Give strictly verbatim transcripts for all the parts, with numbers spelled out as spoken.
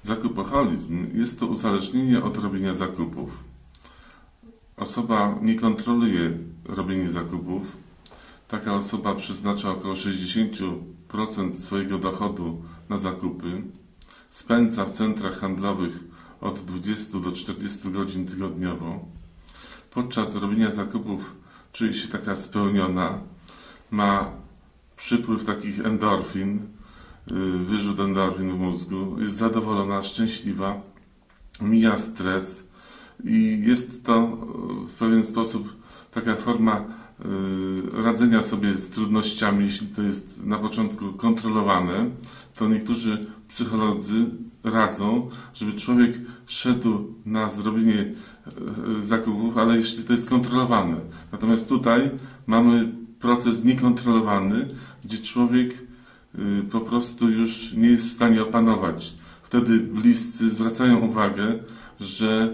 Zakupoholizm jest to uzależnienie od robienia zakupów. Osoba nie kontroluje robienia zakupów. Taka osoba przeznacza około sześćdziesiąt procent swojego dochodu na zakupy. Spędza w centrach handlowych od dwudziestu do czterdziestu godzin tygodniowo. Podczas robienia zakupów czuje się taka spełniona. Ma przypływ takich endorfin, wyrzut endorfin w mózgu. Jest zadowolona, szczęśliwa. Mija stres. I jest to w pewien sposób taka forma radzenia sobie z trudnościami, jeśli to jest na początku kontrolowane, to niektórzy psycholodzy radzą, żeby człowiek szedł na zrobienie zakupów, ale jeśli to jest kontrolowane. Natomiast tutaj mamy proces niekontrolowany, gdzie człowiek po prostu już nie jest w stanie opanować. Wtedy bliscy zwracają uwagę, że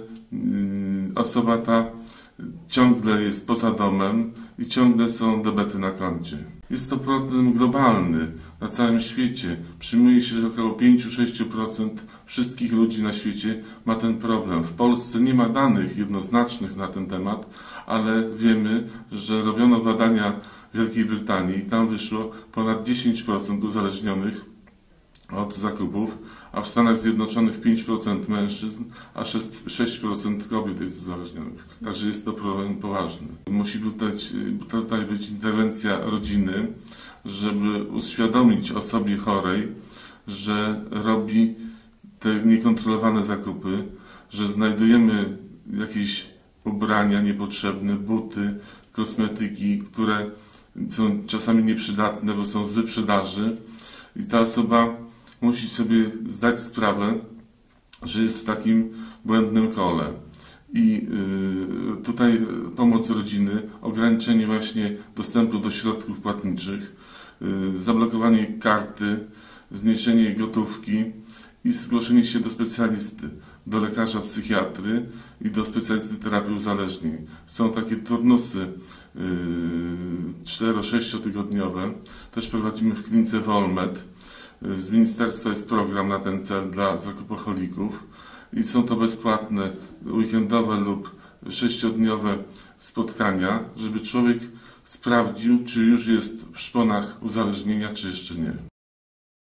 osoba ta ciągle jest poza domem i ciągle są debety na koncie. Jest to problem globalny na całym świecie. Przyjmuje się, że około pięć do sześciu procent wszystkich ludzi na świecie ma ten problem. W Polsce nie ma danych jednoznacznych na ten temat, ale wiemy, że robiono badania w Wielkiej Brytanii i tam wyszło ponad dziesięć procent uzależnionych od zakupów, a w Stanach Zjednoczonych pięć procent mężczyzn, a sześć procent kobiet jest uzależnionych. Także jest to problem poważny. Musi tutaj, tutaj być interwencja rodziny, żeby uświadomić osobie chorej, że robi te niekontrolowane zakupy, że znajdujemy jakieś ubrania niepotrzebne, buty, kosmetyki, które są czasami nieprzydatne, bo są z wyprzedaży i ta osoba musi sobie zdać sprawę, że jest w takim błędnym kole. I y, tutaj pomoc rodziny, ograniczenie właśnie dostępu do środków płatniczych, y, zablokowanie karty, zmniejszenie gotówki i zgłoszenie się do specjalisty, do lekarza psychiatry i do specjalisty terapii uzależnień. Są takie turnusy cztero-sześciotygodniowe. Też prowadzimy w klinice Wolmed. Z ministerstwa jest program na ten cel dla zakupoholików i są to bezpłatne weekendowe lub sześciodniowe spotkania, żeby człowiek sprawdził, czy już jest w szponach uzależnienia, czy jeszcze nie.